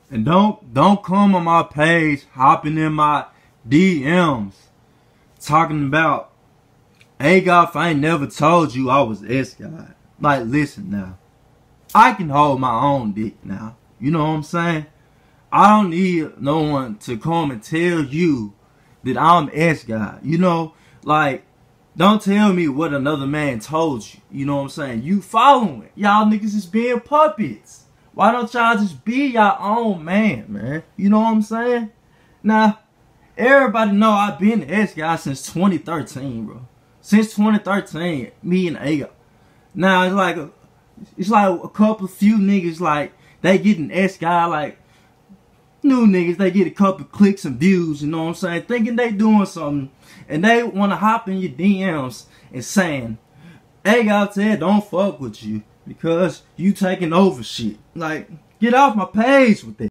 And don't come on my page hopping in my DMs talking about, hey Goff, I ain't never told you I was S God. Like, listen now. I can hold my own dick now. You know what I'm saying? I don't need no one to come and tell you that I'm S God. You know, like, don't tell me what another man told you. You know what I'm saying? You following. Y'all niggas is being puppets. Why don't y'all just be your own man? You know what I'm saying? Now, everybody know I've been the S guy since 2013, bro. Since 2013, me and A. Now it's like a couple few niggas, like, they get an S guy, like new niggas, they get a couple clicks and views, you know what I'm saying, thinking they doing something, and they want to hop in your DMs and saying, hey, God said don't fuck with you because you taking over shit. Like, get off my page with that.